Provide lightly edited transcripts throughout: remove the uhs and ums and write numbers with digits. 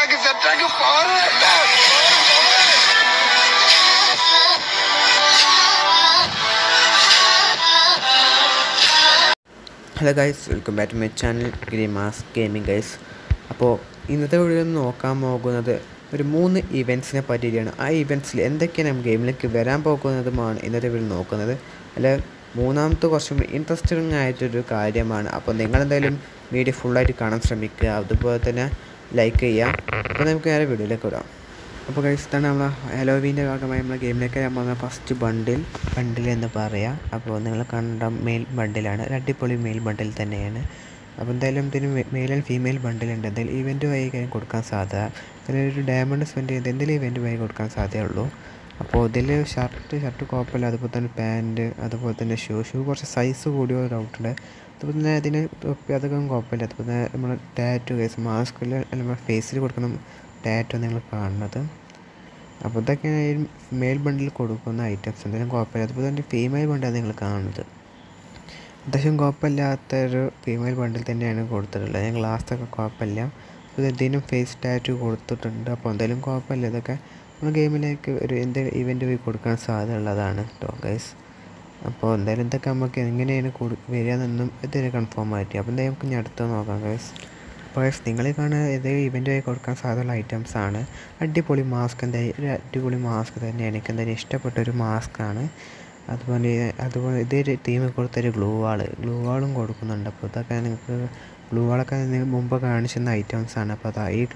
Hello guys, welcome back to my channel ഗ്രീമാസ് gaming guys. അപ്പോൾ ഇന്നത്തെ വീഡിയോയിൽ നോക്കാൻ പോകുന്നത് ഒരു 3 ഇവൻറ്റ്സിനെ പറ്റിയിട്ടാണ്. ആ ഇവൻറ്റ്സിൽ എന്തൊക്കെയാണ് ഗെയിമിലേക്ക് വരാൻ പോകുന്നതുമാണ് ഇന്നത്തെ വീഡിയോ നോക്കുന്നത്. അല്ല, മൂന്നാമത്തെ കുറച്ചും ഇൻട്രസ്റ്റിംഗ് ആയിട്ടൊരു കാര്യമാണ്. അപ്പോൾ നിങ്ങളെന്തായാലും വീഡിയോ ഫുള്ളായിട്ട് കാണാൻ ശ്രമിക്കുക, അതുപോലെ തന്നെ ലൈക്ക് ചെയ്യുക. അപ്പോൾ നമുക്ക് നേരെ വീഡിയോയിലേക്ക് വിടാം. അപ്പോൾ ഗൈസ്, ഇതാണ് നമ്മളെ ഹലോവീൻ്റെ ഭാഗമായി നമ്മളെ ഗെയിമിലേക്ക് നമ്മൾ ഫസ്റ്റ് ബണ്ടിൽ എന്ന് പറയാം. അപ്പോൾ നിങ്ങൾ കണ്ട മെയിൽ ബണ്ടിലാണ്, ഒരു അടിപൊളി മെയിൽ ബണ്ടിൽ തന്നെയാണ്. അപ്പോൾ എന്തായാലും ഇതിന് മെയിൽ ആൻഡ് ഫീമെയിൽ ബണ്ടിലുണ്ട്. എന്തായാലും ഇവൻറ്റ് വഴി കാര്യം കൊടുക്കാൻ സാധ്യത, അതിലൊരു ഡയമണ്ട് സ്പെൻഡ് ചെയ്ത് എന്തെങ്കിലും ഇവൻറ്റ് വഴി കൊടുക്കാൻ സാധ്യതയുള്ളൂ. അപ്പോൾ ഇതിൽ ഷർട്ട് കുഴപ്പമില്ല, അതുപോലെ തന്നെ പാൻറ്റ്, അതുപോലെ തന്നെ ഷൂ കുറച്ച് സൈസ് കൂടിയ ഒരു ഔട്ടുണ്ട്. അതുപോലെ തന്നെ അതിന് തൊപ്പി അതൊക്കെ കുഴപ്പമില്ല. അതുപോലെ തന്നെ നമ്മൾ ടാറ്റു കേസ് മാസ്കിൽ നമ്മുടെ ഫേസിൽ കൊടുക്കണം ടാറ്റു നിങ്ങൾ കാണുന്നത്. അപ്പോൾ ഇതൊക്കെയാണ് ഈ മെയിൽ ബണ്ടിൽ കൊടുക്കുന്ന ഐറ്റംസ്. എന്തെങ്കിലും കുഴപ്പമില്ല. അതുപോലെ തന്നെ ഫീമെയിൽ ബണ്ടിൽ നിങ്ങൾ കാണുന്നത് അത്യാവശ്യം കുഴപ്പമില്ലാത്തൊരു ഫീമെയിൽ ബണ്ടിൽ തന്നെയാണ് കൊടുത്തിട്ടുള്ളത്. ഞാൻ ഗ്ലാസ്സൊക്കെ കുഴപ്പമില്ല. അപ്പോൾ ഇതിനും ഫേസ് ടാറ്റു കൊടുത്തിട്ടുണ്ട്. അപ്പോൾ എന്തായാലും കുഴപ്പമില്ല. ഇതൊക്കെ നമ്മൾ ഗെയിമിലേക്ക് ഒരു എന്തെങ്കിലും ഇവൻറ്റ് പോയി കൊടുക്കാൻ സാധ്യതയുള്ളതാണ് കേട്ടോ ഗൈസ്. അപ്പോൾ എന്തായാലും ഇതൊക്കെ നമുക്ക് എങ്ങനെയാണ് വരികയെന്നൊന്നും ഇതുവരെ കൺഫേം ആയിട്ട്. അപ്പോൾ എന്തായാലും നമുക്ക് ഇനി അടുത്ത് നോക്കാം ഗൈസ്. അപ്പോൾ ഗൈസ്, നിങ്ങൾ കാണുന്ന ഏതെങ്കിലും ഇവൻറ്റ് വഴി കൊടുക്കാൻ സാധ്യതയുള്ള ഐറ്റംസാണ്. അടിപൊളി മാസ്ക്, എന്തായാലും ഒരു അടിപൊളി മാസ്ക് തന്നെയാണ്. എനിക്ക് എന്തായാലും ഇഷ്ടപ്പെട്ടൊരു മാസ്കാണ്. അതുപോലെ ഇതേ ടീമിൽ കൊടുത്തൊരു ഗ്ലൂ വാളും കൊടുക്കുന്നുണ്ട്. അപ്പോൾ ഇതൊക്കെ നിങ്ങൾക്ക് ഗ്ലൂ വാളൊക്കെ നിങ്ങൾ മുമ്പ് കാണിച്ചിരുന്ന ഐറ്റംസാണ്. അപ്പോൾ അതാ ഈ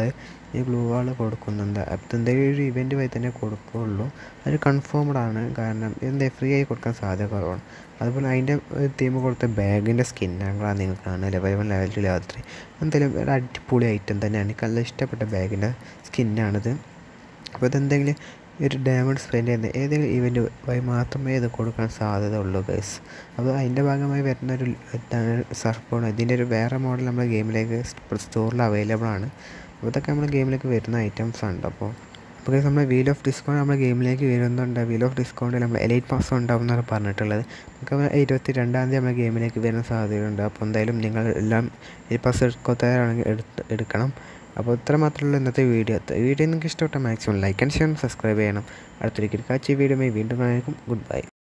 ഗ്ലൂ വാൾ കൊടുക്കുന്നുണ്ട്. അപ്പോൾ എന്തെങ്കിലും ഒരു ഇവൻറ്റ് വഴി തന്നെ കൊടുക്കുകയുള്ളൂ. അത് കൺഫേംഡാണ്, കാരണം എന്താ ഫ്രീ ആയി കൊടുക്കാൻ സാധ്യത കുറവാണ്. അതുപോലെ അതിൻ്റെ ടീം കൊടുത്ത ബാഗിൻ്റെ സ്കിന്നാണ് നിങ്ങൾ കാണുക, ലെവൽ 1 ലെവൽ 2 ലെവൽ 3. എന്തായാലും ഒരു അടിപൊളി ഐറ്റം തന്നെയാണ്. എനിക്ക് നല്ല ഇഷ്ടപ്പെട്ട ബാഗിൻ്റെ സ്കിന്നാണിത്. അപ്പോൾ ഇതെന്തെങ്കിലും ഒരു ഡയമണ്ട് സ്പെൻഡ് ചെയ്യുന്ന ഏതെങ്കിലും ഇവൻറ്റ് വഴി മാത്രമേ ഇത് കൊടുക്കാൻ സാധ്യത ഉള്ളൂ ഗൈസ്. അപ്പോൾ അതിൻ്റെ ഭാഗമായി വരുന്നൊരു ഇതാണ് സർഫോൺ. ഇതിൻ്റെ ഒരു വേറെ മോഡൽ നമ്മുടെ ഗെയിമിലേക്ക് സ്റ്റോറിൽ അവൈലബിൾ ആണ്. അപ്പോൾ ഇതൊക്കെ നമ്മുടെ ഗെയിമിലേക്ക് വരുന്ന ഐറ്റംസ് ഉണ്ട്. അപ്പോൾ നമ്മുടെ വീൽ ഓഫ് ഡിസ്കൗണ്ട് നമ്മുടെ ഗെയിമിലേക്ക് വരുന്നുണ്ട്. വീൽ ഓഫ് ഡിസ്കൗണ്ടിൽ നമ്മൾ എലൈറ്റ് പാസ് ഉണ്ടാവും എന്നാണ് പറഞ്ഞിട്ടുള്ളത്. നമുക്ക് 22-ാം തീയതി നമ്മുടെ ഗെയിമിലേക്ക് വരുന്ന സാധ്യതയുണ്ട്. അപ്പോൾ എന്തായാലും നിങ്ങൾ എല്ലാം എലൈറ്റ് പാസ് എടുക്കാത്തവരാണെങ്കിൽ എടുക്കണം. അപ്പോൾ ഇത്ര മാത്രമുള്ള ഇന്നത്തെ വീഡിയോ നിങ്ങൾക്ക് ഇഷ്ടപ്പെട്ട maximum like and share subscribe ചെയ്യണം. അടുത്തൊരിക്കൽ കാഴ്ച വീഡിയോയുമായി വീണ്ടും കാണാം. Good by.